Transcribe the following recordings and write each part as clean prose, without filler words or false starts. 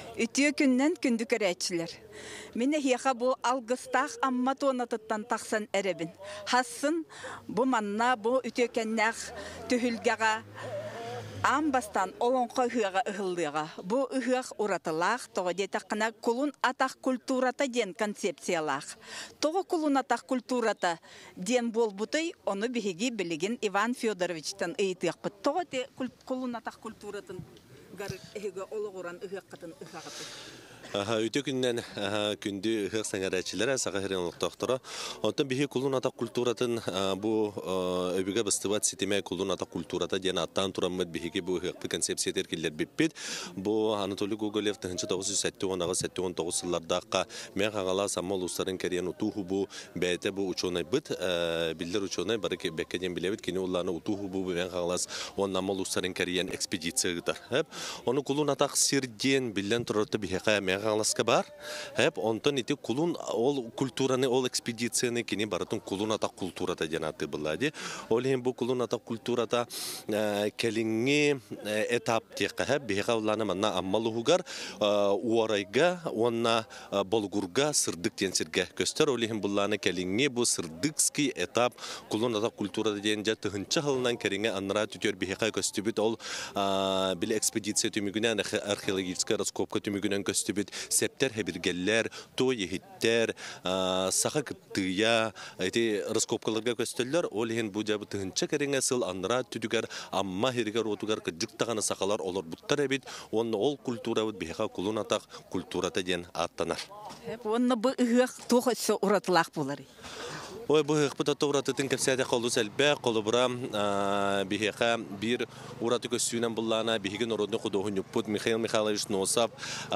Ütüye kündən kündü körəçilər. Mine hiyaqa bu algıstaq amma tonatıttan taqsan erebin. Hassın bu manna bu ütüye kennaq tühülgağa ambastan olonqa hıyağa ıhıllığa. Bu ıhıaq uratılaq, toğa detaqına kulun ataq kulturata den konsepsiyalaq. Toğa kulun ataq kulturata den bol buтай, onu bihigi biligin Ivan Fyodorovich'tan ıyıtıyaq. Toğa de kulun ataq kulturatın garık ehiga oluğuran ıhıaqatın ıhağatı. Өте күннен күнді ұғық саңарайчылары саға херенлық доқтора. Онтан бігі күлін ата культуратын бұл өбіге бастыват сетеме күлін ата культурата ден аттан тұрамыд бігі бұл ұғықпы концепциятер келер беппет. Бұл Анатолий Гоголев 1979 сыллардаққа мен қағала саммал ұстарын кәрен ұтуғы бұл бәйті бұл ұчонай бұд. Білдер ұчонай бары бәккеден білевет кені оланы ұтуғы бұл мен қағалас он намал ұстарын кәрен экспедиция ғыдар. Оны күлін атақ сирден білден тұрарты бігі Галаска бар. Хеп онтон ити кулун ол культураны ол экспедицияны кини баратын кулун ата культурата жанаты булады. Ол хем бу кулун ата культурата келинги этап текка хеп бега уланы манна аммалугар уарайга онна болгурга сырдык тенсерге көстөр. Ол хем буланы келинги бу сырдыкский этап кулун ата культурата денҗа тыгынча хылынан керинге анра түтөр бега көстүбүт ол бил экспедиция түмүгүнөн археологическая раскопка түмүгүнөн көстүбүт Септер хебиргеллер, той ехиттер, саха кыттыя, эти раскопкаларга көстөллөр, ол ен бу жабы тыгынча кереңе сыл анра түдүгөр, амма херигер отугар кыжыктаганы сахалар олар буттар эбит, онны ол культура бит беха кулун атак культурата ден аттанар. Онны бу ыгык тохотсо уратылак болар. Ой, bu hıqpıda toğratı kəpsədə qolu səlbə, qolu bura bihiqə bir uratı köstüyünən bullana, bihigin orodunu xuduğun yuput, Mikhail Mikhailovich Nosab,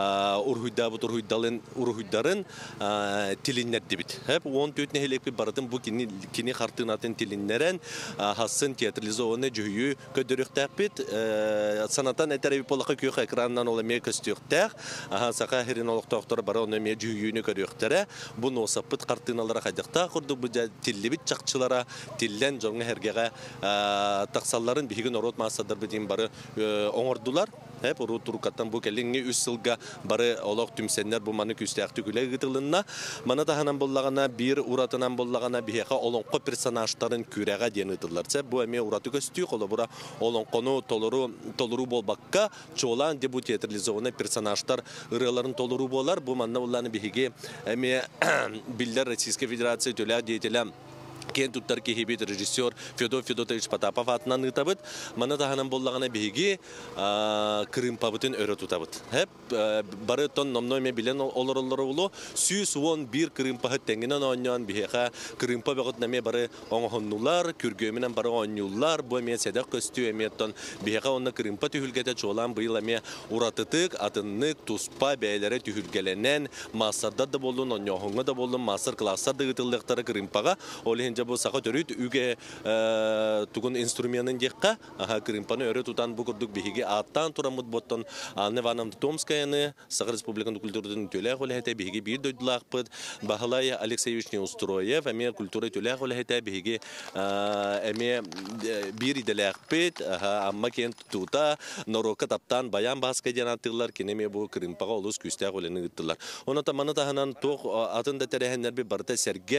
urhuydarın tilinlər debit. Hep 14 nəhələk bir baradın bu kini xartınatın tilinlərən hassın teatralizovanı cühüyü ködürüqtəq bit, sanatan ətərəbi polaqı köyük ekranından olamaya köstüyüqtəq, saqa herin oluq toqları bara onamaya cühüyünü körüyüqtərə, bu Nosabıt xartınalara xadıqta qurdu bu Tillibit çaqçılara, tillen jonga hergege taqsalların bihigin orot masadır bidin barı oңордулар. Hep orot turukattan bu kellingi 3 yılga barı oloq tümsenler bu manı küstəyaqtı gülə gıtılınna. Mana da hanan bollagana bir uratınan bollagana biheqa olonqo personajların küreğe denıdırlarsa bu eme uratı köstüyü qolu bura olonqonu toluru bolbaqqa çoğulan de bu teatralizovana personajlar ırıların toluru bolar. Bu manna ulanı bihigi eme biller Российской Федерации tölə deytiləm. Кен туттар кехибит режиссер Федор Федотович Потапов атынан ытабыт. Мана таханан боллагана биги Крым пабытын өрө тутабыт. Хеп бары тон номной ме билен олорлор улу сүйс вон бир Крым пахыт теңинен оньян биха Крым пабыт наме бары оңхоннулар, күргөмүнөн бары оньюллар, бу ме седак көстү эметтон биха онна Крым па түһүлгете чолан быйла ме уратытык, атыннык, туспа бәйләре түһүлгеленен, массарда да болдун, оньохонга да болдун, массар класстар да гытылдыктары Крым пага, bu sağa törüt üge tugun instrumentin dikka Krimpanı öğret tutan bu kurduk bihigi attan turamut botton alne vanam Tomskayını Sağa Respublikanın kültürünün tölek olahete bihigi bir döydülakpıd Bahalay Alekseyevich Neustroyev eme kültürü tölek olahete bihigi eme bir idelakpıd amma kent tuta noroka taptan bayan baskı janattılar kineme bu Krimpaga olus küstek oleni gittiler. Ona tamana tahanan toq atında terehenler bir barda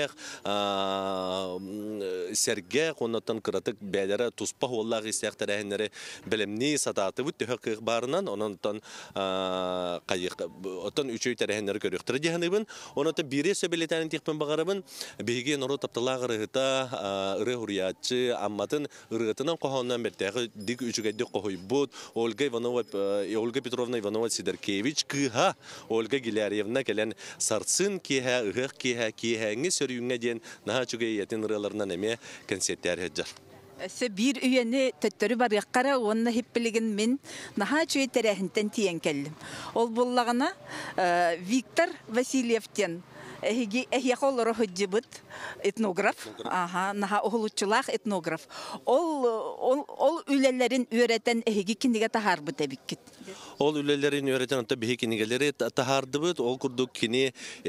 Serge ondan kıratık beyler tuspah vallahi istihtarehleri bilimni satatı bu tühkük barınan ondan kayık ondan üçüncü terehenleri görüyorlar diyenibin ondan biri sebeleten tikpen bagarabın bilgi noru taptılar rıhta rıhuriyatçı ammatın rıhtınan kohondan berteği dik üçüncü kohoybut Olga Petrovna Ivanova Siderkevich kıha Olga Gilaryevna gelen sarsın kiha ıhık kiha ngi sörüyünge diyen naha çünkü yetin rıhlarından eme konsertler heccar. Bir üyeni töttörü var yakkara onunla hep bilgin min naha çöy terehinten tiyen kellim. Ol bullağına Viktor Vasilyev'ten Эхияколоро хөджибыт этнограф. Ага, наха оғылучылақ этнограф. Ол үлелерін өретен эхиги киндиге тахарбыт эбиккит. Ол үлелерин öğreten anta bihi kinigeleri tahardıbıt ol kurduk kini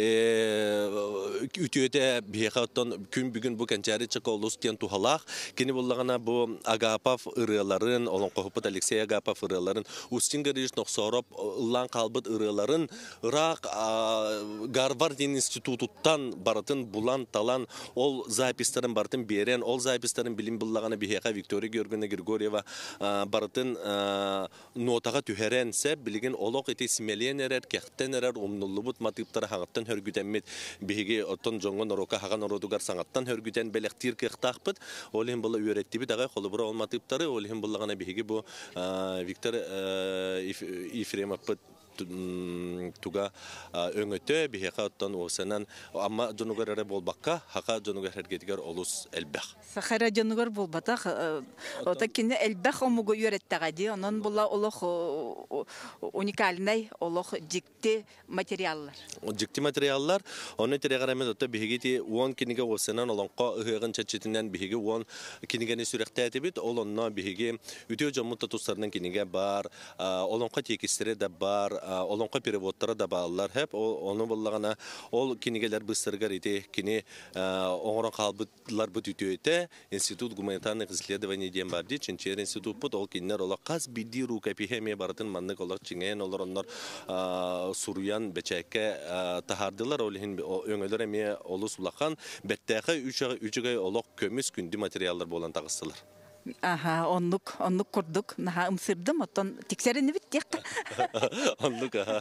ütüete bihi hattan gün bugün bu kençeri çıkolus diyen tuhalak kini bullagana bu Agapov ırıların olan kohuput Alexey Agapov ırıların ustingeriş noxsorop ıllan kalbıt ırıların Irak Garvard institututtan baratın bulan talan ol zapislerin baratın beren ol zapislerin bilim bullagana bihi Victoria Georgiyevna Grigorieva baratın notaga tüheren bilgin olok eti simeliyen erer kekten erer umnullubut matiptara hangattan hörgütenmet bihigi oton jongon oroka hagan orodugar sangattan hörgüten belektir kektaqpıt olihim bulla ürettibit agay kolubura olmatiptari olihim bullagana bihigi bu Viktor Ifremapıt tuga öngötö biheqa ottan osanan amma jonugar ere bolbakka haqa jonugar hergetigar olus elbaq Сахара жанугар болбатах ота кине элбах омуго юреттагади онон була олох уникальный олох жикти материаллар. Жикти материаллар оны терегеремет ота бигити 10 киниге осанан олонко ыгын чачетинен биги 10 кинигени сүректетибит олонно биги үтө жомут татустарынан киниге бар олонко текистери да бар олонко переводтары да баллар хеп оны буллагана ол кинигелер быстыргар ите кини оңорон калбытлар бут үтөйте институт гуманитарных исследований дем барди ченчер институт бут ол киннер ола каз биди рука пихеме бартын маннык олар чиңен олороннор суруян бечекке тахардылар олин өңөлөр эме олус улакан беттеге 3 олок көмүс күндү материалдар болан тагыстылар. Ага, оннук курдук, наха ымсырдым, оттон тексерини биттек. Оннук, ага.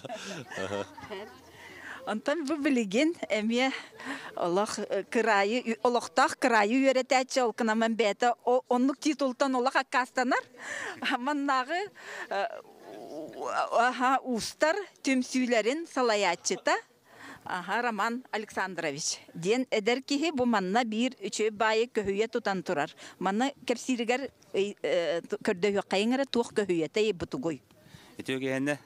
Онтан бу билеген эме Аллах кырайы, олохтах кырайы үйрәтәче ол кынаман бәті, оннук титултан олаха кастанар. Маннағы устар түмсүйлерин салаятчыта. Роман Александрович. Ден эдер кихи бу манна бир үчө байы көһүйе тутан турар. Манна кепсиригер көрдө кайыңыра туох көһүйете бутугой. Этөгенде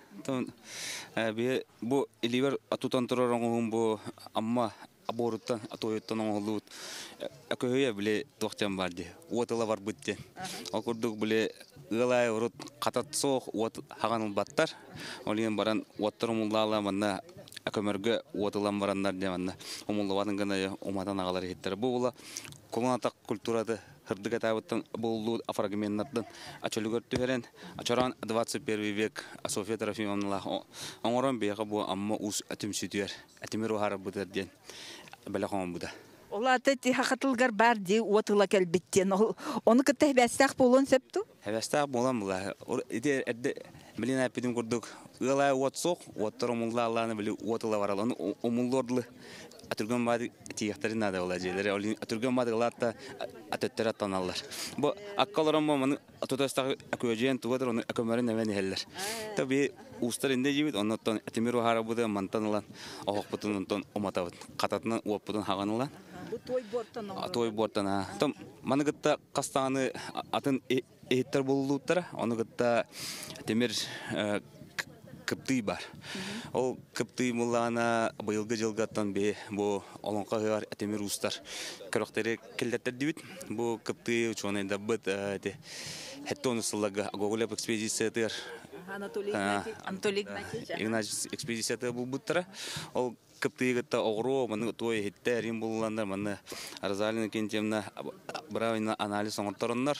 бу иливер атутан турарың бу амма аборуттан атойоттан оңлут көһүйе биле тохтан барды. Отыла бар битте. Окурдук биле ылай урут катат соох от хаганыл баттар. Олен баран оттырмуллала манна көмөргө отылан барандар деманна. Омуллабатын гана оматан агалар еттер. Бу була колонатак культурады хырдыга табыттан болду афрагменттан ачылыгыр төһөрен ачаран 21 век София Трофимовна оңорон бега бу амма ус атымсүтөр атымыр хара бутер ден белехон буда. Олаты хакатылгар бар ди отыла келбиттен оны кытебестак болон септу. Хевестак болон була. Иде билина пидим курдук. Ылай отсок, оттормулла Алланы били отыла бараланы омуллордлы атырган бады тиехтерин ада ола желери олин атырган бады латта атөттер аттаналар. Бу аккаларым маны атотастагы акөжен тугадыр оны акөмөрүн эмен хеллер. Таби устар инде жибит оннотон атымыр хара буда мантаналан окпутун онтон оматабыт кататынан оппутун хаганылан. Той бортана. Том маныгытта кастаны атын эттер болулуттар. Оныгытта темир кыпты бар. Ол кыпты муллана быйылгы жылгаттан бе бу олонка гар темир устар. Көрөктөрү келдеттер дибит. Бу кыпты чонында быт хеттон сыллага Гоголеп экспедициятыр. Анатолий Игнатьевич экспедициятыр бу буттара. Ол кыптыгытта огро маны той хеттерин булгандар маны Арзалин кентемна бравина анализ оңторуннар.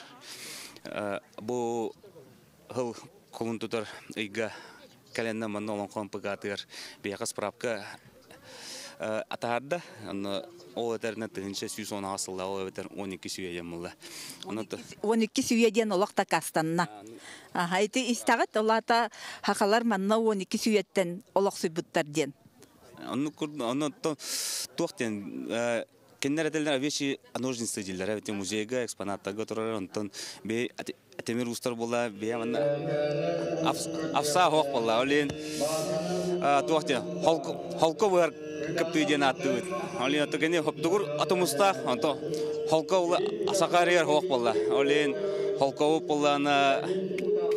Бу хыл колунтутар ыйга каленна маны олонкон пыгатыр бияка справка атарда аны ол этерне тынча сүйсөн асылда ол этер 12 сүйеден мулла. 12 сүйеден олакта кастанна. Айты истагат олата хакалар манна 12 сүйеттен олак сүйбуттар ден. Оно тохтен кеннерделер вещи ножницы дилер, эти музейга экспонатта готовы, онтон бе атемир устар була, бе манна афса хок була, олен тохтен холковар каптыден аттыбыт, олен атогене хоптугур атомустах, онто холковла асакарияр хок була, олен холкову була на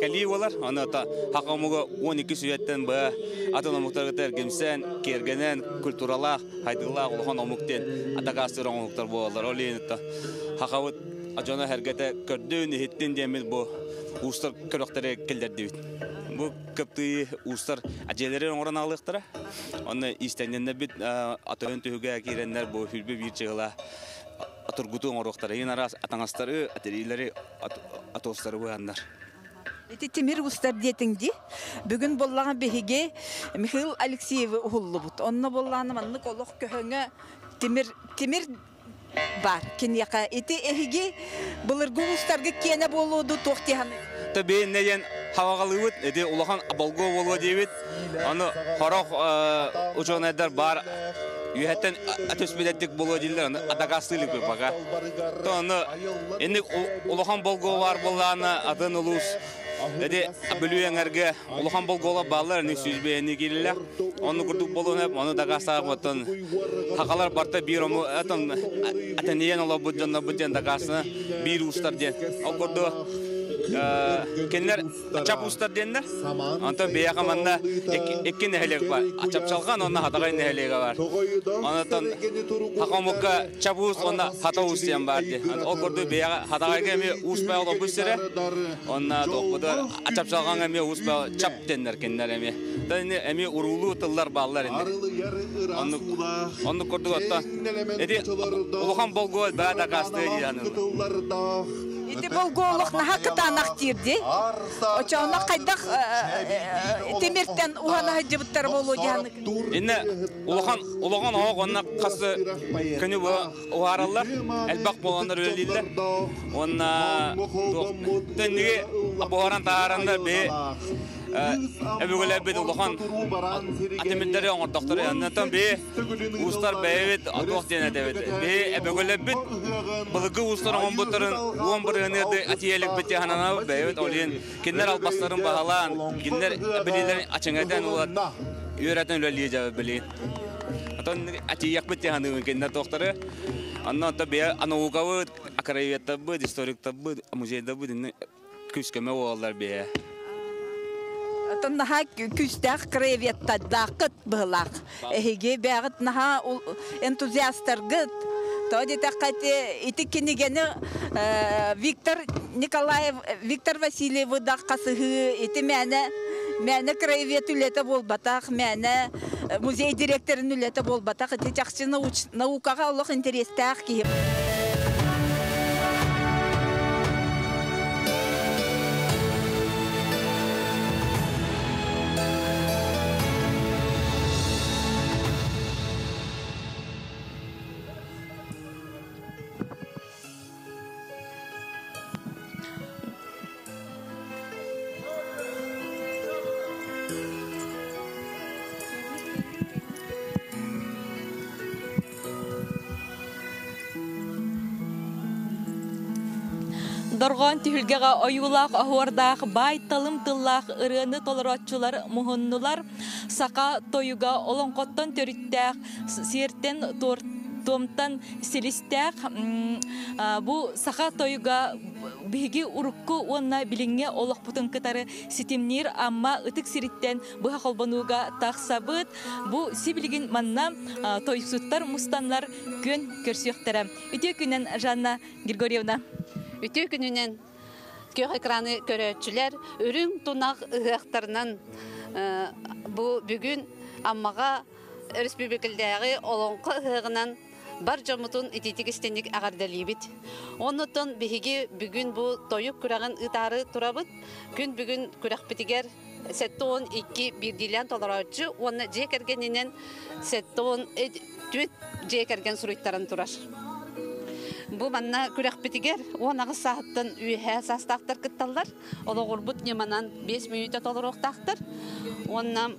кәли олар. Аны та хакымыга 12 сүйеттен ба атономуктар тергемсен, кергенен культуралах, хайдылах улхан омуктен атагастыр омуктар болар. Олинта хакавыт ажана хәргәтә көрдүн хиттен демил бу устар көрөктәре келдерди. Бу көптү устар аҗеләрен орын алыктыра. Аны истәннән бит атын төһүгә кирәннәр бу хүлбе бир чыгыла. Атыргутун ороктары енарас атаңастары атерилери атостары буяндар. Эти Тимир устар детинди. Бүгүн боллаган беһиге Михаил Алексеев уллубут. Онны болланы манны колок көһөңө Тимир бар. Киняка эти эхиге булыргы устарга кене болуду тохтихан. Табе неген хавагалыбыт эде улахан абалго боло дебит. Аны хорох учонайдар бар. Юхаттан атөспедеттик боло дилер. Аны адагастылык бага. То аны энди улахан болго бар болланы атын улус. Эде абылуяңарга улахан болгола баллар не сүзбени килелер. Аны курдук болонап, аны дагастагы ботон. Хакалар барта бир ому атын атаниян ола буджанна буджан дагасына бир устар ден. Ал курду Kenler açap ustar diyenler. Anta beyağa manda ekki nehelek var. Açap çalgan onda hatagay nehelek var. Ondan hakamukka çapus onda hata ustiyan var diye. O kurdu beyağa hatagay gemi uspay ola busere. Onda dokuda açap çalgan gemi uspay çap diyenler kenler emi. Tani emi urulu tıllar bağlar indi. Onu kurdu hatta. Edi uluhan bol gol bağda kastı yani. Ити болгоолук наха кытанак тирди. Очоона кайдак темиртен ухана жыбыттар болуу жаны. Инне улган ог онна касы күнү уаралар, элбак болгондар өлүлдүр. Онна тенге аборан тааранда бе Эбегөләбет улахан атемендәре аңгырдактыр. Яннан бе устар бәйбет атуак дине дәбет. Бе эбегөләбет булгы устар аңгырдактырын 11 генеде атиялек бите ханана бәйбет олен киндер албастарын баһалан, киндер билеләрен ачыңадан улат үйрәтен өлие җавап били. Атан атияк бите ханы киндер доктыры. Аннан бе анаугавы акараятта бу историктә бу музейда бу күскеме олар бе. Наха күстәк креветта дакыт булак. Эге бәгыт наха энтузиасттар гыт. Тоди такате итикенигене Виктор Васильев даккасы ите мәне кревет үлете болбатак, мәне музей директорын үлете болбатак. Ите жакшы наукага Аллах интерестәк киеп. Доргон тühülgäge оюлак ахуардах бай талым-тыллах ырыны толоротчулар мухуннулар сака тоюга олонкоттон төрүттәк сертен томтан селистәк бу сака тоюга биги урукку онна билиңе олох бутун кытары ситимнир амма ытык сириттен быха холбонуга таксабыт бу сибилигин манна тойсуттар мустанлар көн көрсөктөрө үтө күнен Жанна Григорьевна Үтө күнүнен көк экраны көрөчүлөр өрүң тунак ыактарынан бу бүгүн аммага республикалдагы олонко ыгынан бар жомутун ититигистенник агардалибит. Оннотон биһиги бүгүн бу тоюк күрагын ытары турабыт. Күн бүгүн күрәкпитигер 7-12 бирдилен толорочу, онна жекергенинен 7-4 жекерген суруйттарын турар. Бу манна күрәкпитигер 10 сааттан үйе састактар кытталлар. Оло гурбут неманан 5 минутта толороктактыр. Оннан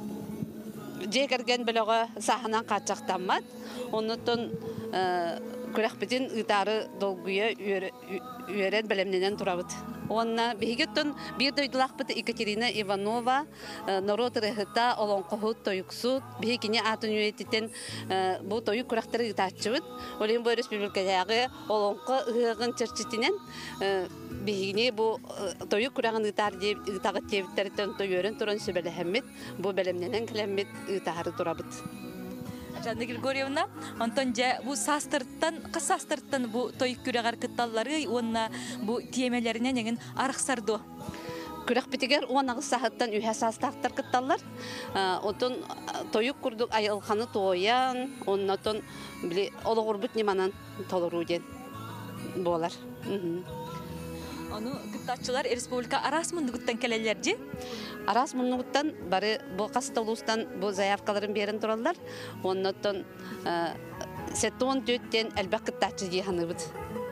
жекерген белеге саханан качактанмат. Оннотон күрәхбетин ытары долгуя үйрен белемненен турабыт. Онна бигеттон бир дойдулакбыт Екатерина Иванова народ рехта олонкохут тоюксут бигине атын үетитен бу тоюк күрәхтәре итачыбыт. Олен бу республикадагы олонко ыгын чырчытинен бигине бу тоюк күрәгын итар дип итагы тебиттерден тоюрен туран сөбеләһәммит бу белемненен келеммит итары турабыт. Жанна Григорьевна, Антон же бу састырттан бу тойык күрәгәр кытталлары, онна бу темеләренә неген арыксарды. Күрәк битигер онагы сахаттан үһә састактар кытталлар. Отон тойык курдук айылханы тоян, оннотон биле ологурбут неманан толору ден болар. Аны кыттачылар республика арасмындыгыттан келелер же? Арасмындыгыттан бары бу кастолустан бу заявкаларын берин тураллар. Оннотон сеттон төттен әлбәк кыттачы диханыбыт.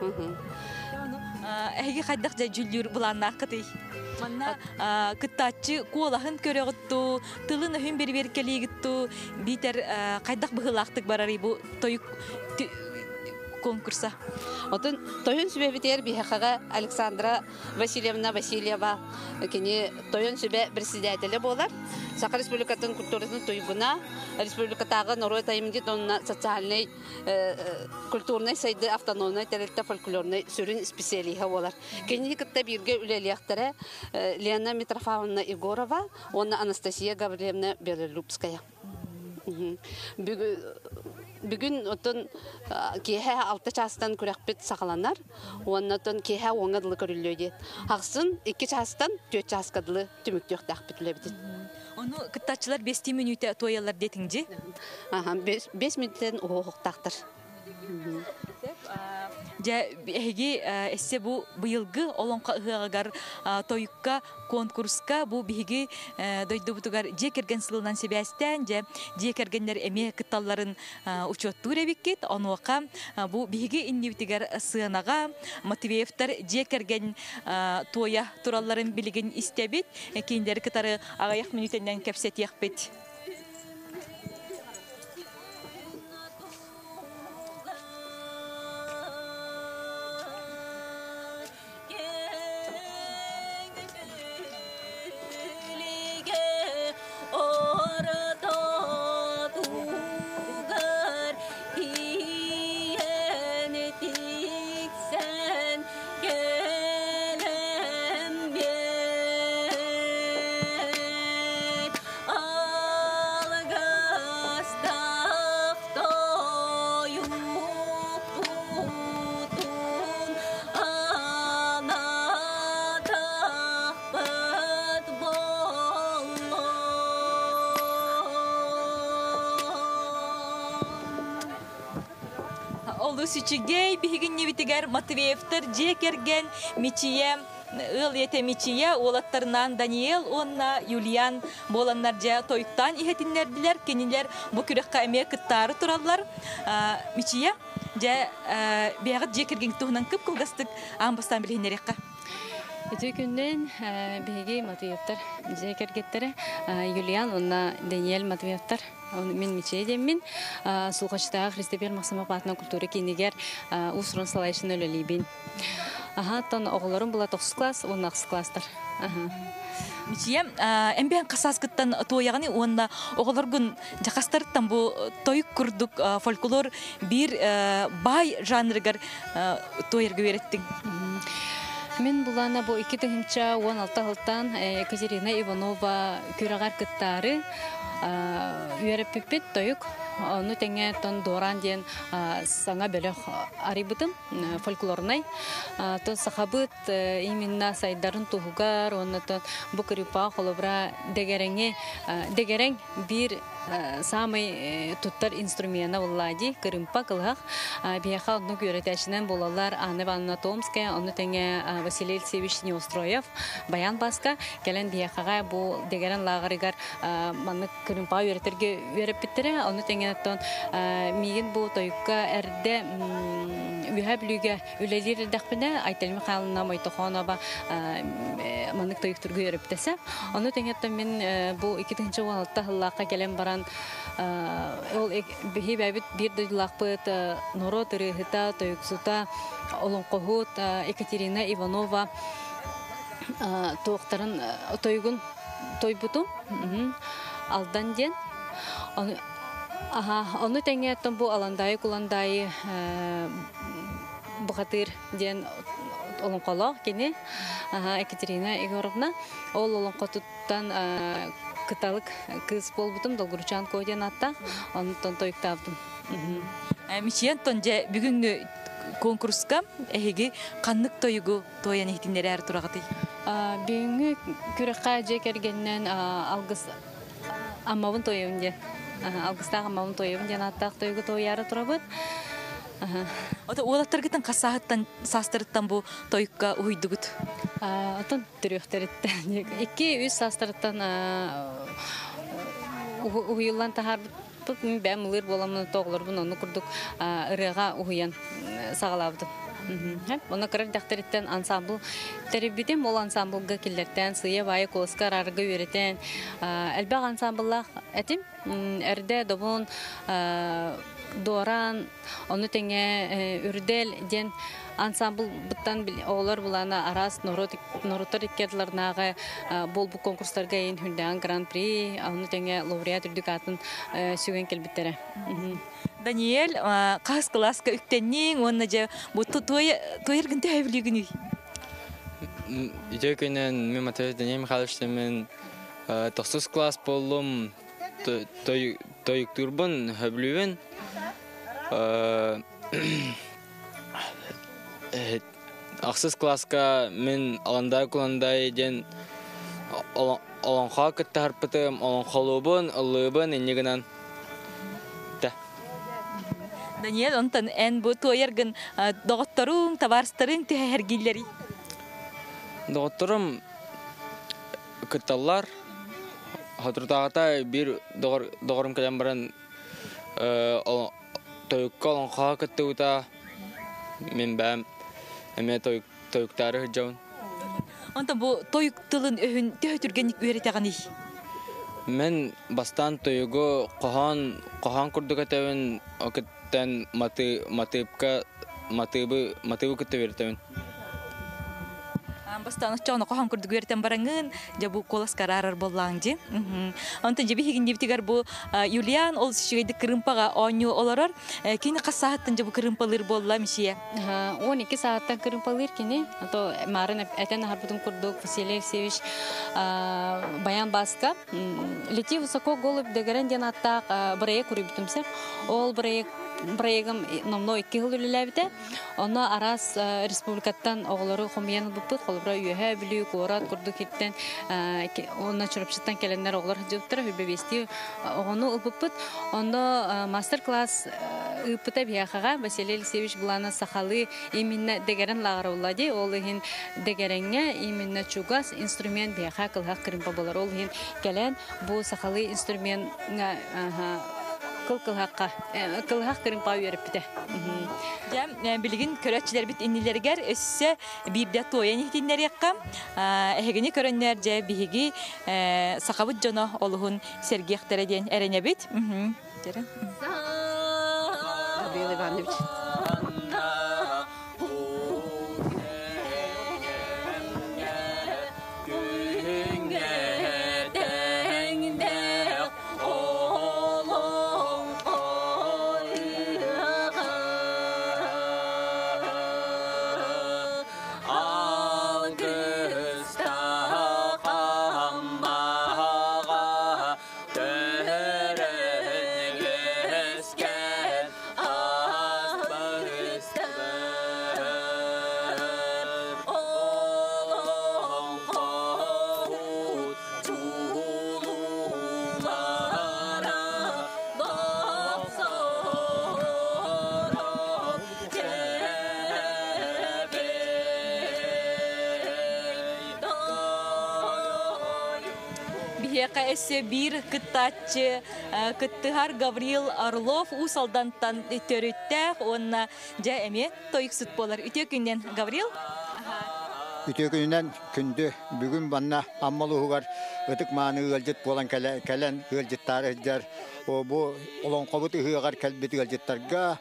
Әйге қайдақ жа жүлдер бұланна қытай. Манна кыттачы колахын көрөгітту, тылын өйін бер келегітту, бейтер қайдақ бұғылақтық барары бұл тойық конкурса. Отын тойын сүбе битер бихақаға Александра Васильевна Васильева кені тойын сүбе председателі болар. Сақа республикатын культурасының тойгуна республикатағы Норой тайымды тонна социальный культурный сайды автономный тәрелті фольклорный сүрін специалиха болар. Кені кітті бірге үлелияқтары Лена Митрофановна Егорова, оны Анастасия Гавриевна Белолюбская. Бүгін отын кеһә алты частан күрәкпет сақаланар, оннотын кеһә оңадылы көрілуде. Ақсын 2 частан 4 часткадылы түміктеқ тәқпетілі бітін. Оны кыттачылар 5 минуты тоялар детіңде? 5 минуттен оғықтақтыр. Жа эги эссе бу быйылгы олонка ыгагар тоюкка конкурска бу биги дойдубутугар же керген сылынан себестен же кергеннер эме кытталларын учоттур эбиккет онуака бу биги иннибитигер сыанага Матвеевтар же керген тоя туралларын билеген истебит кейиндер кытары агаяк минутенен кепсет яхпет. Süçügey bihigin nevitiger Matveevtar je kergen Miçiye ıl yete Miçiye olatlarından Daniel onna Yulian bolanlar je toyuktan ihetinlerdiler keniler bu kürekka emeğe kıttarı turallar Miçiye je beğat je kergen tuğunan kıp kılgastık ambastan bilhinlerekka. Ötü günden bihigi Matveevtar je kergettere Yulian onna Daniel Matveevtar. Мен мечедеммин сулгачтагы Христопер Максимов атынан культура кинигер усрун салайшын өлөлибин. Тон оголорум була 9 класс, 10 класстар. Мичием эмбен касаскыттан тояганы онда оголоргун жакастарыттан бу тойук курдук фольклор бир бай жанрыгар тоерге береттиң. Мен булана бу 2-16 жылдан Екатерина Иванова күрәгәр кыттары үйәрәппет тойук. Onu tenge ton doran diyen саңа бөлөк арибытым фольклорнай. То сахабыт именно сайдарын тугар, оны то букрипа холобра дегерең бир самый туттар инструмента влади кырымпа кылах. Бияха onu görətəşindən bolalar Anna Ивановна Томская, onu tenge Василий Алексеевич Неустроев, Баян Баска gələn бияхага бу дегерен лагырыгар маны кырымпа үйрәтергә үйрәп биттерә. Onu tenge ton миген бу тойукка әрдә үһә билүгә үлелер дәхпенә Айтел Михайловна Мойтохонова манык тойыктыргы өрөп тәсә. Аны тәңәттә мен бу 2016 елларга келем баран ол бихибәбит бир дыйлакпыт Норо Тырыгыта тойыксута Олонкохут Екатерина Иванова тоқтарын тойгун тойбуту алдан ден оны тәңәттен бу аландай куландай бухатыр ден Олонколог кене Екатерина Егоровна ол Олонкотуттан кыталык кыз болбутум Долгурчан койден атта онтон тойктабдым. Мичиен тонже бүгүнгү конкурска эһиги каннык тойгу тоян ихтиннери ар турагаты. Бүгүнгү күрөкка жекергеннен алгыс аммабын тоюн де. Алгыстагы аммабын тоюн де аттак тойгу тояры турабыт. Ото улаттаргытын касааттан састырыттан бу тойукка уйдугут. Отон түрөктөрүттен 2-3 састырыттан уюллан тахар мен бәмлер боламын тоғларбын оны курдук ырыга уян сагалабды. Оны кырар дактырыттан ансамбл тербидем ол ансамблга киллерден сыя бай коскар арга үйрөтен албаг ансамбллах этим эрде добун Доран, оны теңе үрдел ден ансамбл бұттан оғылар бұлана арас норотар иккетларнағы бол бұл конкурстарға ең хүнден гран-при, оны теңе лауреат үрдік атын сүйген келбеттері. Даниэль, қас класска үктеннең, оны же тойыргінді әвілігіні? Идея көйнен мен Матвей Даниэль Михайловичтен мен 9 класс болым тойыктырбын хөблюен. Ақсыз класска мен аландай куландай ден аланға кітті харпытым, аланқалубын, ұлыбын, енегінен. Даниэль, онтан ән бұ тойыргын доғыттарың, табарыстарың түйәргейлері? Доғыттарым кітталар. Хатыртағата бір доғырым кәлем баран тойыққа аланға кітті ұта мен бәм әме тойықтары жауын. Онтан бұ тойықтылын өйін түйетіргенік өретеғаны? Мен бастан тойығы қоған күрдік әтәуін өкіттен матыбы күтті өретеуін. Бастан чоғына қоған күрдік өртен бараңын, жабу колас карарар боллаңды. Онтан жабы хеген дептігер бұл Юлиан ол шүйгейді кірімпаға оңы оларар. Кені қас сағаттан жабу кірімпалыр болла мешия? 12 сағаттан кірімпалыр кені. Марын әтен харбудың күрдік Василий Алексеевич Баян Баска. Лети высоко голубь дегерен ден аттақ бірайы көрібітімсер. Ол бірайығым номно 2 жыл үліләбіде. Оны арас республикаттан оғылары қомиян бұппыт, қолыбыра үйе білі, қорат, күрді кеттен, оны чұрыпшыттан келендер оғылар жөптірі, үлбебесті оғыны ұлбыппыт. Оны мастер-класс ұппыта бияқаға Василий Алексеевич бұланы сақалы именно дегерен лағар олади. Ол ең дегеренге именно чугас инструмент бияқа қылғақ кірімпа болар. Ол ең келен бұл сақалы инструментға кылхак кырын пау еріп біті. Білігін көрәтшілер біт иннелергер өссі бейбдә тойын ехтенлер еққам. Әхегіне көрінлер жа бейгі сақабыт жоны олығын сергектері ден әріне біт. Габриэл Иванович. Хека эссе бир кыттачы кыттыгар Гавриил Орлов усалдантан төрүттәк, онна жа эме тойыксыт болар. Үтө күннен Гавриил? Үтө күннен күндү бүгүн банна аммалуугар өтүк мааны ылжыт болан кален ылжыттары жар. Бу олонкобут ыгыгар калбети ылжыттарга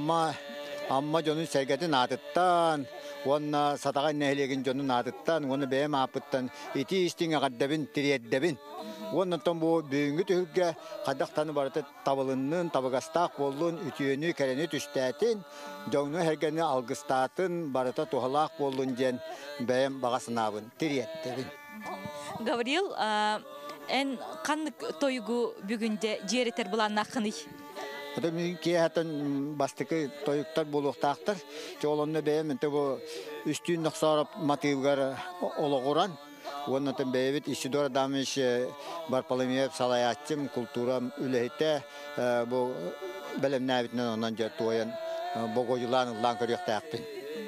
Amma jonun sergetin atıttan, ona satağa nehlegin jonun atıttan, onu beyem apıttan, iti istinge kaddebin, tiriyeddebin. Ondan bu büyüngü tühüge kadaktanı barıtı tabılının, tabıgastak bolluğun, ütüyünü, kereni tüstetin, jonu hergeni algıstatın, barıtı tuhalak bolluğun jen beyem bagasınabın, tiriyeddebin. Gavriil, en kanlık toygu bugünde ciğereter bulanına kını? Tabii ki hatta bastıkı toyuklar buluqtaqtır. Çoğulanını beğenmedi bu üstün noksalarıp motivgar oluğuran. Ondan beğenmedi işidor damış barpalamiyep salayatçım kulturam ülehite bu belim nevitinden ondan toyan bogoculan lan körüqtaqtın.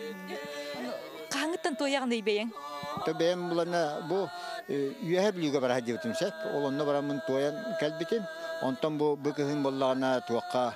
Qanıttan toyağın dey beğen? Tabii benim bulana bu üyehe bilüge bara hacıvıtımsak. Olanına baramın toyan kelbitim. Ondan bu bugün bollana tuqa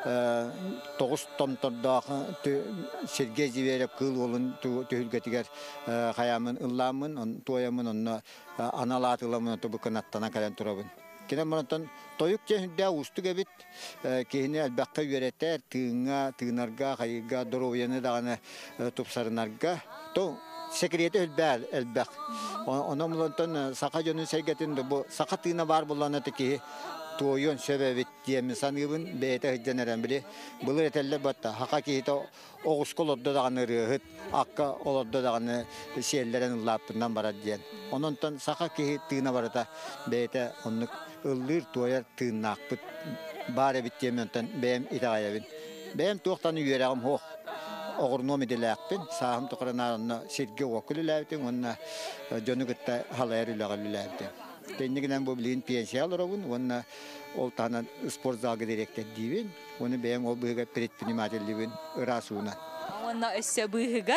9 tomtorda serge jiberip kıl olun tühülgetiger hayamın ıllamın on toyamın onna analatılımın to bu kanattana kalan turabın. Kine monton toyuk jehinde ustu gebit kehine elbaqqa yöreter tığnarga hayga doroyanı dağına topsarınarga to sekriyete elbaq. Ona monton sakajonun sergetinde bu sakatına var bollana teki toyun sebebit diye sanıbın beyte hıccaneren bile bulur eteller batta hakiki hito oğuskol odda dağını rıhıt akka olodda dağını şeylerin lapından bara diyen onuntan sakaki tığına barata beyte onluk ıllır toyar tığınak bit bare bit diyementen beyem itayabin beyem tuğtanı yüreğim hoğ oğurnomi dilekpin sahım tuqranarına sirge okulu lavtin onna jonu gıtta halayarı lağalı lavtin Tenniginden bu bilin piyensiyal olun, ona oltanan spor zalgı direkte divin, onu beğen o bıhıga pretpinimatellibin ırasuna. Ona össe bıhıgar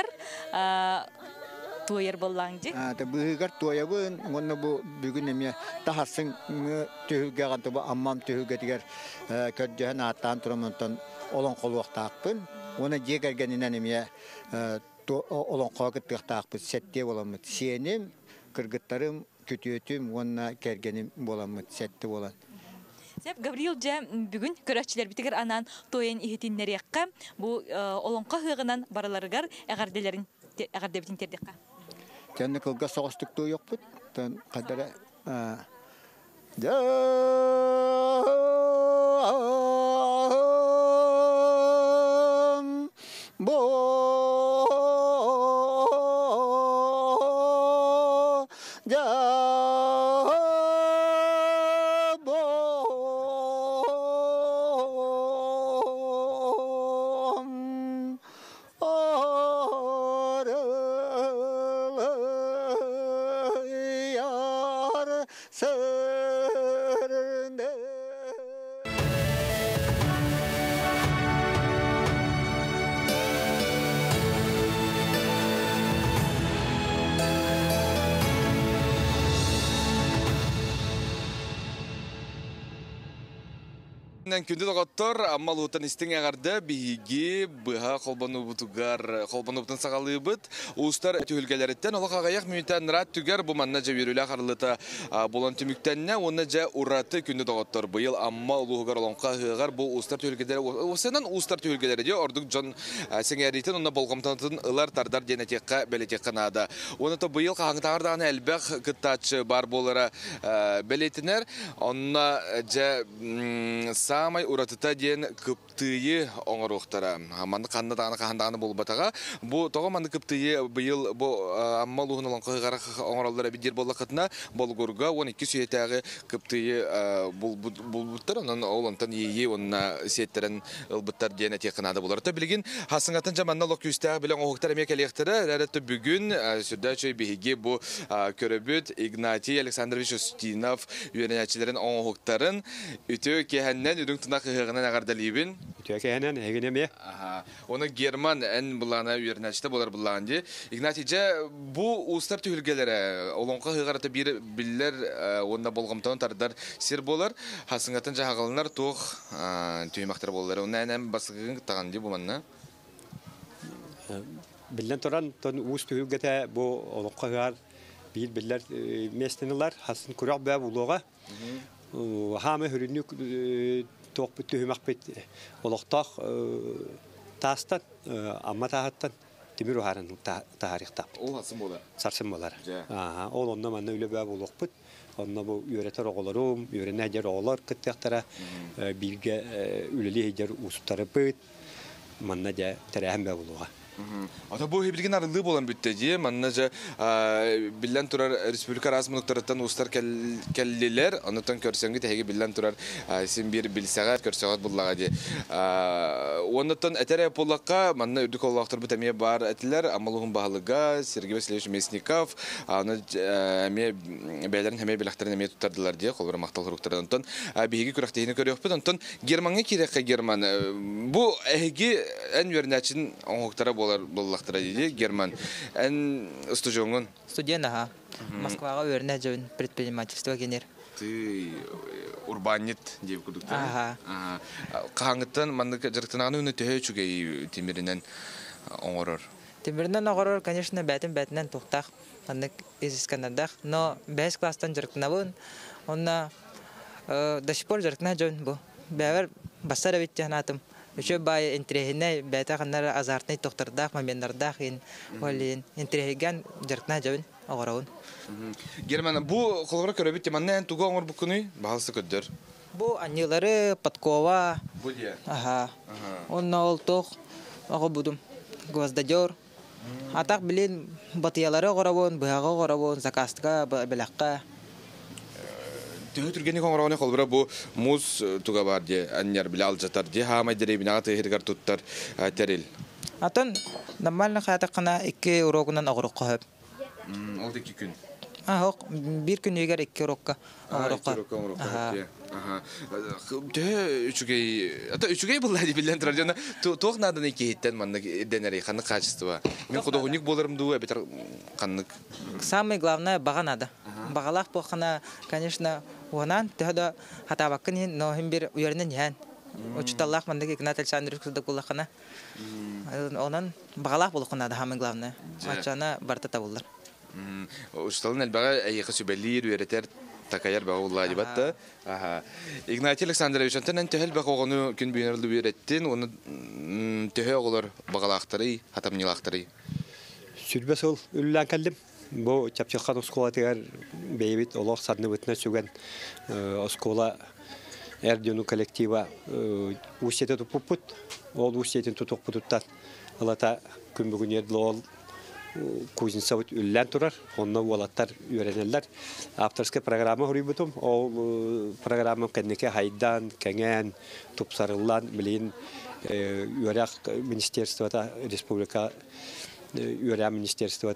toyar bollancı. Ta bıhıgar toyabın, ona bu bugün emiye tahasın tühüge gantı bu ammam tühüge diger kördühen attan turamantan olan koluqtaqpın, ona jegergeninen emiye olan koluqtaqpın sette olamıt. Senim, kırgıtlarım, kötüyetüm ona kergenim bolamıt sette olan. Sep Gavriil ja bugün köröççiler bitiger anan toyen ihitinleri yakka bu olonqa hığınan baralarıgar eğerdebitin terdekka. Janne kılga soğustuktuğu yok bud. Tan kadara Kündü doktor amma lutan isting agarda bihigi bıha kolbanu bututan sakalı bıt uluslar tühülgeleretten ola kagayak müten rat tüger bu manna javirüle karlıta bolan tümüktenne ona ja uratı kündü doktor bu yıl amma uluğgar olonqa hıgar bu uluslar tühülgeleri o senan uluslar tühülgeleri diyor orduk John Sengeriten ona bolgamtanın ılar tardar genetikka beletekka nada ona da bu yıl kağıntağırdan elbek kıttaç bar bolara beletiner ona ja Samay uratıta diyen kıptıyı oңaruqtara. Mandı kandı dağını kahandağını bol batağa. Bu toğa mandı kıptıyı bu yıl bu amma luğun olan kıhıqara oңarallara bidir bolla kıtına bolgurga 12 süyetəği kıptıyı bulbuttar. Onun oğlantan yeyi onunla siyetlerin ılbıttar diyen eteqinada bular. Ta bilgin hasıngatın jamanna lok yüstəği bilen oğuqtar emek elektiri. Rərətті bugün sürdəçöy bihigi bu köröbüt Ignatiy Aleksandrovich Ustinov yöneticilerin oğuqtarın ütü kehəndən түдүң тына кыгынан агардалыбын. Төкенен эгенеме. Оны Герман эн булана үйренәчте болар буланды. Игнатийче бу устар түлгеләре олонка кыгарата бир биллер онда болгомтон тардар сир болар. Хасыңатын жагалынар тух түймактар болар. Оны энем басыгын таганды бу манна. Билен торан тон уус түгәтә бу олонка кыгар бир биллер местенилар хасын күрәк бә булуга. Хаме хүрүнүк тоқ бүтүмәк бит олоқтақ тастан амма тахаттан темир харын тарихта. Ол хасын болар. Сарсын болар. Ол онда манна үле бә булук бит. Онда бу үйрәтер оголарым, үйрәнә дер оголар кыттактара билге үлеле дер устары бит. Манна да тәрәһәм бә булуга. Ата бу хибилген арылы болан бүттеди. Манна же билен турар республика расмунуктардан устар келлелер. Анытан көрсәңге тәге билен турар син бир билсәгат көрсәгат буллага ди. Онытан әтәрә поллакка манна үрдүк оллактыр бу тәмие бар әтиләр. Амалыгын баһалыга Сергей Васильевич Мясников аны ме бәйләрен һәме биләхтәрен ме тутардылар ди. Колбар мактал руктардан тон биге күрәктәйне көрәкпе тон Германга кирәккә Герман. Бу әге эн вернәчин оңоктара боллақтыра дейді, Герман. Ән студионын? Студент, аға. Москваға өріне жауын предпринимательство кенер. Ты урбанит деп күдікті? Аға. Қаңыттан, маңдық жарықтанағыны өні төхе чүгей темірінен оңырыр? Темірінен оңырыр, конечно, бәтінен тоқтақ, маңдық изисканадақ. Но 5 класстан жарықтана бұн, онна до сих пор жарықтана жауын бұл. Бәвер бастар әбетті анатым. Еще бай интерехне бета кандар азартный тохтардах моментардах ин олин интерехган жаркна жабын агыраун. Герман бу колгора көрөбүт маннан туга оңор букуны баалсы көдөр. Бу аннилары Подкова. Бу дия. Ага. Онна ол тох ага будум. Гвоздадёр. Атак билен батыялары агыраун, быга агыраун, закастка, белакка. Түргені қоңырауыны қолбыра бұл мұз туға бар де, әнер біле алжатар де, хамай дерейбін ағаты хергар тұттар тәрел. Атын, нормально қаятық қана 2 урокынан ағырық қағып. Ол 2 күн? Ағық, 1 күн егер 2 урокқа ағырық қағып. Үчігей бұл әді білден тұрар жана тоқ наданы кейттен маңнық денерей қанық қачысты ба? Мен құдығынық боларымды әбетер қанық? Самый главное баға надо. Бағалақ болғана, конечно, онан төхді хатабаққын, но хем бір үйерінен ен. Учиталлах мандық Игнат Александрович күздік болаққана. Онан бағалақ болыққына да самый главное. Ачана барта табылдар. Учиталын әлбәға әйеқі сөбәлер, үйеретер такаяр баға олай дебатты. Игнат Александрович, антен төхел баға оғаны күн бүйінерлі үйереттін, оны төхе оғылар бағалақтары, хатамнилақтары. Сүрбәс ол үлілән кәлдім. Бу чапчыккан оскола тегер бейбит олох садны бытна сүгән оскола эрдюну коллектива усете туппут ол усетин тутукпуттан алата күн бүгүн эрдил ол Кузнецов үллән турар онна уалаттар үйренелләр авторская программа хурибутум ол программа кеннеке хайдан кеңен тупсарыллан билин үйрәк министерствода республика Юрия министерства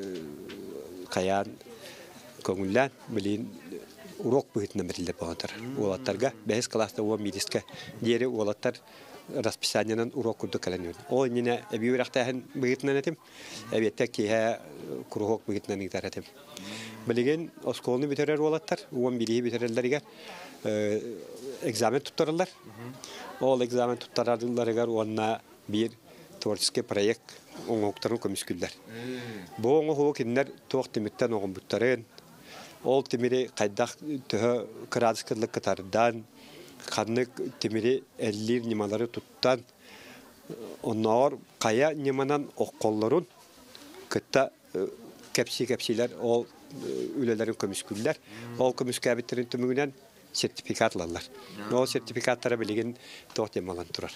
каян көңүллән билин урок быгытны берилер болотар. Улаттарга 5 класста о медицка дире улаттар расписаниянан урок курду каленер. Ол нене эбиурактаһын быгытнан этим. Эбетте киһә курок быгытнан итаратым. Билген осколны битерер улаттар, 11 битерерләргә экзамен туттаралар. Ол экзамен туттараларга онна бир творческий проект оңоқтарын көміскүлдер. Бұл оңоқ кендер тоқ теметтен оғын бұттарын, ол темері қайдақ түхі кырадыскерлік кытардан, қанық темері әллер немалары тұттан, оннағыр қая неманан оққолларын күтті кәпсилер ол үлелерін көміскүлдер. Ол көміскәбеттерін түмігінен сертификатлалар. Ол сертификаттары білеген тоқ темалан тұрар.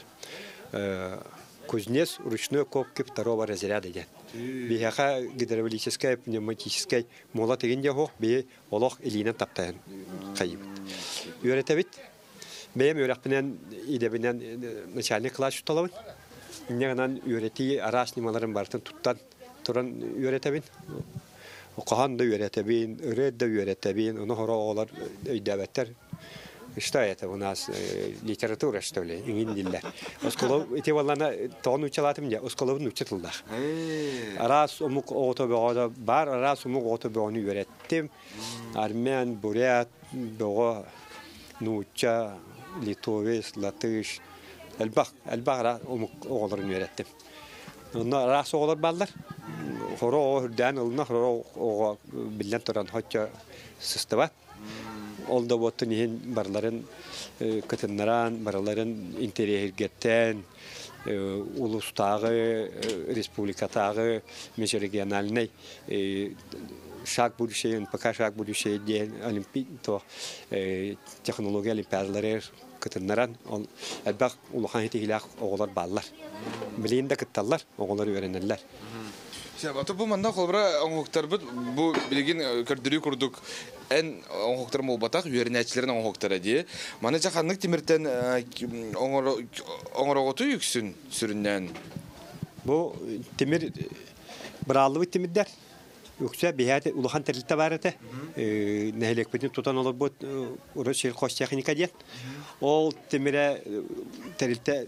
Кузнец ручной копки 2-го разряда идет. Бияха гидравлическая, пневматическая мола тегенде хох бе олох илинен таптайын кайып. Үйретебит. Бем үйрәкпенен идебенен начальник класс шуталабын. Негенан үйрети арас немаларын бартын туттан туран үйретебин. Оқахан да үйретебин, үрет да үйретебин, оны хора олар өйдәбеттер. Что это у нас? Литература, что ли? Ингилдиллер. Осколов, эти валана тону учалатым я, осколов учатылдах. Раз умук отобеода бар, раз умук отобеону öğrettim. Armen, Бурят, Бего, Нуча, Литовец, Латыш. Elbaq umuk oğullarını öğrettim. Onlar ras oğullar ballar. Horo hürden oluna horo o bilden turan hatta sistema. Oldu botu nihin barların katınlaran, barların interiyergetten, ulustağı, respublikatağı, regionalne şak bu şeyin, paka şak bu şey diye olimpik to teknoloji olimpiyatları katınlaran elbaq uluhan hitihilak oğullar ballar. Bilinde kıttallar, oğulları öğrenirler. Şabatı bu manda kolbara oğuktar bu bilgin kördürü kurduk en oğuktar molbatak öğrenicilerin oğuktara diye. Mana jahanlık timirten oğuroğutu yüksün süründen. Bu timir brallı bir timirler. Yoksa bir yerde uluhan terilite var ete. Nehelek bütün tutan olur bu orası şey koş teknika diye. O timire terilite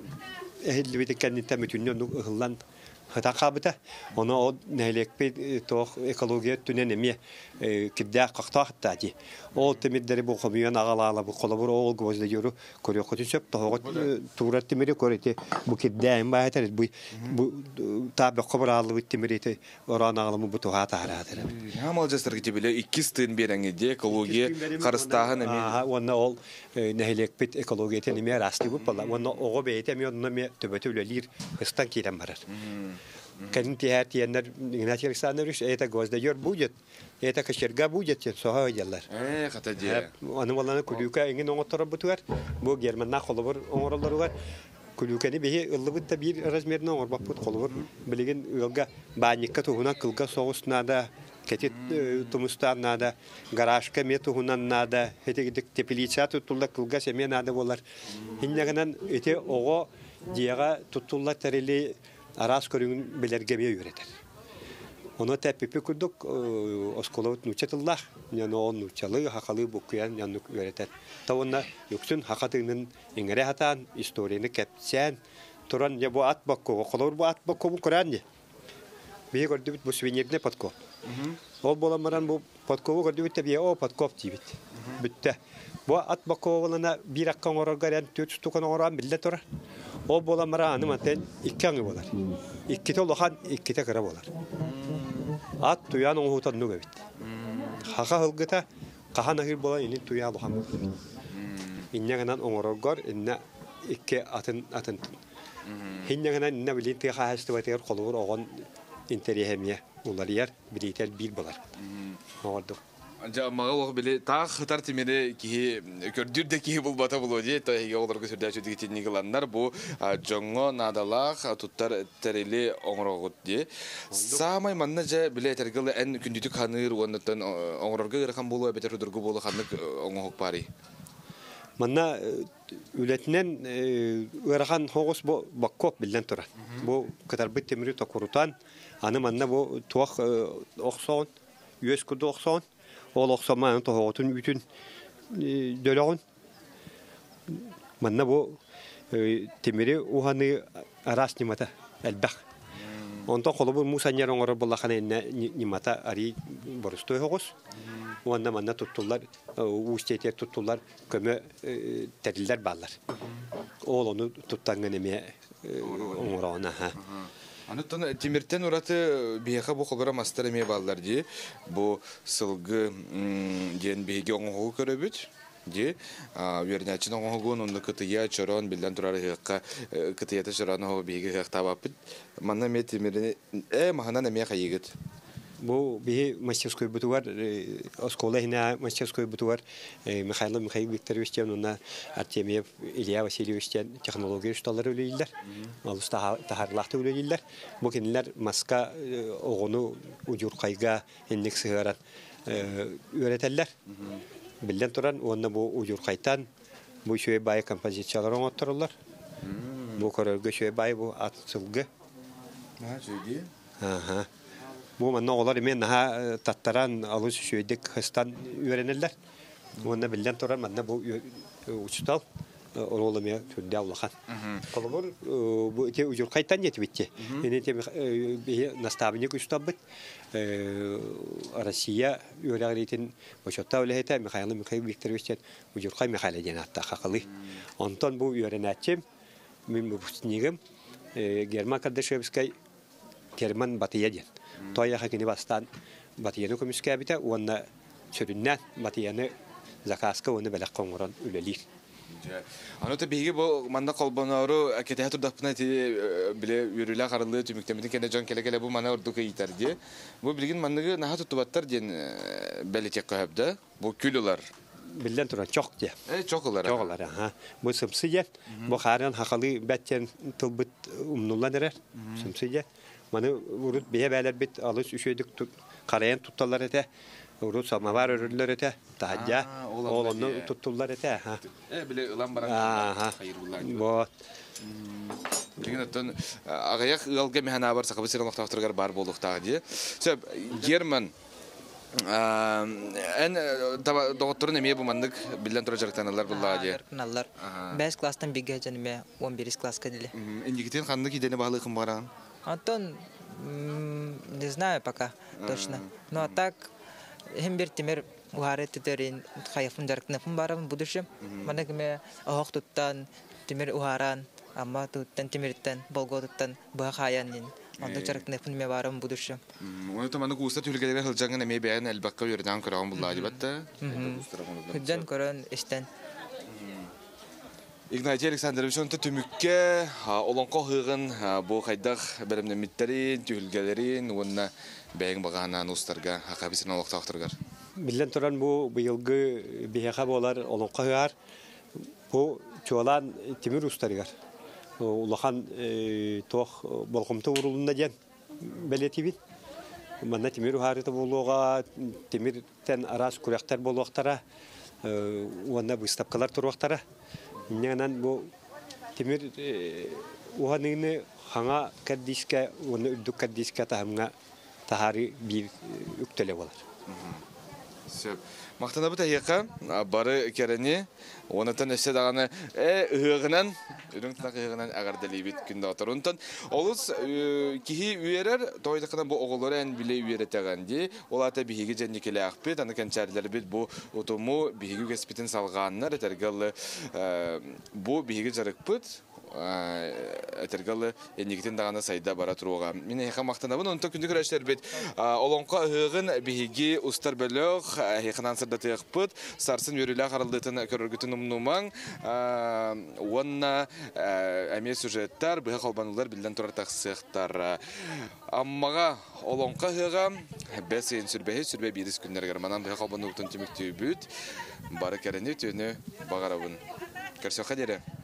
ehli bir kendinde bütünlüğün hıllan hata kabıta. Onu o nehelek bir toh ekolojiye tünenemiye kibda kakta hatta diye. O timidleri bu komünün ağalarla bu kolabor ol gözde yoru koruyor kötü söp toh tuğra timiri korete bu kibda bahter bu tabi kobralı bir timiri oran ağlamı bu toh hata aradır. Hamal jastır ki bile iki stın berenge diye ekoloji karıstahın emi. Aha onu ol nehelek bir ekolojiye tenemiye rastlı bu pala. Onu o beytemiyor onu me töbetülelir hıstan kiren barar. Kan tiher tiyenler inatçılık sanırız. Eta gözde yor bujet. Eta kaşırga bujet soha yalar. Kata diye. Anı valana kuluka engin onu tarafı var. Bu Germanna kolubur onurları var. Kulukani behi ıllıbıtta bir razmerine olur baput kolubur. Bilgin ılga banikka tuhuna kılga soğus nada. Ketit tumustan nada. Garajka me tuhunan nada. Hete gidik tepiliça tutulda kılga seme nada bolar. Hinnaganan ete oğo diyaga tutulda terili aras körüğün belirgemeye öğretir. Onu tepipi kurduk, oskolavut nuçatıllah, yani o nuçalı, hakalı bukuyan yanlık öğretir. Tavunla yoksun hakatının ingere hatan, istoriyini kepsen, turan ya bu at bakko, okolavur bu at bakko bu Kur'an ya. Bir gördü bit bu süvenirine patko. O bolamaran bu patko gördü bit tabii o patko tibit. Bitti. Bu at bakko olana bir akkan organ, tüt tukan oran billet oran. O bolamara anımaten iki anı bolar. İki de lohan, iki de kara bolar. At tuyan onu hutan nüge bit. Haka hılgıta kahan ahir bolan ini tuyan lohan bit. İnne ganan onorogor, inne iki atın. Hinne ganan inne bilin tiya hastı vatır kolur oğun interihemiye. Ular yer bilitel bir bolar. Ordu. Ancak mağalık bile ta xıtar timiri ki kördürde ki bulbata bulu diye ta hege olar gösürde çötü geçen nigelanlar bu jongo nadalak tuttar terili onrogut diye. Samay mannaca bile tergil en kündütü kanır ondan onrorga gırkan bulu beter durgu bulu kanık ongohuk pari. Manna ületinden ırkan hoğus bu bakkop bilden turan. Bu kadar bir temiri tokurutan anı manna bu tuğ oxson, yüz kudu oxson. Ol oxsamanın tohutun bütün dölağın. Manna bu temiri uhanı aras nimata elbaq. Ondan kolubur musanyer onlara bollakana inne nimata ari borustoy hoğuz. Onda manna tuttular, uçtete tuttular, köme teriller ballar. Ol onu tuttangan emeye onurağına ha. Anıttan timirten uratı biyaha bu kolbara master emeye ballar diye. Bu sılgı diyen bihege oğuğu köröbüt. Diye. Üyerinaçın oğuğun onu kıtıya çoran bilden turarı hıqqa kıtıyata çoran oğu bihege hıqta vapıt. Manna me timirini mahanan emeye kayıgıt. Bu bir мастерской butu var. Oskola hina мастерской butu var. Mikhail Viktorovич'ten ona Artemyev, İlya Vasilievич'ten teknoloji ustaları öyleydiler. Alus taharlaqta öyleydiler. Bu kendiler maska oğunu ucur kayga enlik sığaran öğretirler. Bilden turan onda bu ucur kaytan bu şöyle bay kompozisiyalar otururlar. Bu kararga şöyle bay bu atılgı. Ha şöyle. Aha. Bu manna olar men ha tattaran alus şöydek hıstan öğrenirler. Онна билден торан манна бу учтал оролымя түрдә улахан. Колбор бу те уҗур кайтан җитеп битте. Эне те наставник устабыт. Россия юрагритин башата үләһәтә Михаил Викторович уҗур кай Михаил җанатта хакылы. Антон бу юрәнәтчем мин бу снигем Герман Кадышевский Герман Батиядин. Тоя хакини бастан Батияны комиссия бите, онна чөрүннән Батияны заказка оны беләк коңгыран үләли. Анута биги бу манда колбонору акете турдапна ти биле үрүлә карылы түмүктемдин кене жон келе бу мана урдука итәрди. Бу билгин мандагы наха тутубаттар ден белетек кабда. Бу күлүләр Билден тура чок ди. Чокулар. Чокулар, ага. Бу сымсыя, бу харан хакалы бәттен тылбыт умнуллар. Сымсыя. Маны урут бие бәләр бит алыс үшөйдүк караян тутталар эте. Урут самавар өрүлөр эте. Тахаҗа. Олонны туттулар эте. Биле ылан баран хайырлар. Бу Дигән агаяк ылга механа бар сакабы сирен вакыттагы бар болуктагы ди. Сөп Герман en doktorun emiye bu mandık bilden tura jarıktanlar bullaha diye. Jarıktanlar. 5 klasstan bir geçenime 11 klaska dili. Indikten kandık idene bağlı kım baran? Антон, не знаю пока точно. Но так, хембер тимер ухаре титерин хаяфун жарыктанапын барам будущем. Мана кеме охок туттан тимер ухаран, amma туттан тимиртен болготуттан ба хаянин. Анда жарыктанапын ме барам будущем. Оны таманы куста түлгелер хылжаңын эме бәян әлбәккә йөрдән караган булла дип атты. Хыджан көрөн эштен. Игнатий Александрович онта түмүккә олонко хыгын бу кайдак беремне миттерин түлгелерин онна бәйин багана устарга хакабисин олокта актыргар. Билден туран бу быелгы бияха болар олонко хыгар. Бу чолан тимир устаргар. Улахан тох болгомта урулунда ден белетибит. Манна тимир харыта болуга тимиртен арас күрәктәр болуактара, онда выставкалар туруактара. Нянан бу тимир уганыны хаңа каддискә, оны үдүк каддискә тахымга тахари бир үктеле болар. Сөп. Мактана бу таяка бары керени, онатан эсе даганы ыгынан, үрүнтак ыгынан агардали бит күндө отурунтан. Олус кихи үйерер тойдакына бу оголорен биле үйеретегенди. Олата биһиге жендикеле акпет, аны канчарлар бит бу утуму биһиге кеспитин салганнар этергалы бу биһиге жарыкпыт. Этергалы энигитен дагана сайда бара туруга. Мен хәм мактанабын, онта күндү көрәшләр бит. Олонка ыгын биһиги устар бөлөк, хәкынан сырда тыйыкпыт, сарсын йөрүлә каралдытын көрөргүтүн умнуман. Онна әме сюжеттар, быһа калбанылар билдән турар таксыктар. Аммага олонка ыгы бесен сүрбе бирис күннәр гәрманан быһа калбанылытын тимиктү бүт. Бары керене төне багарабын. Көрсөккә дире.